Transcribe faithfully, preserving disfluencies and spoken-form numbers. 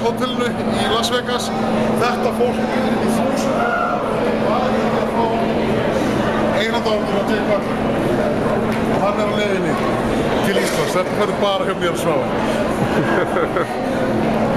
hótelinu í Las Vegas. Þetta fólk er í þúsund var ekki að fá einandáður á Jay Cutler. Og hann er á leiðinni til Íslands. Þetta verður bara hjá mér að svá.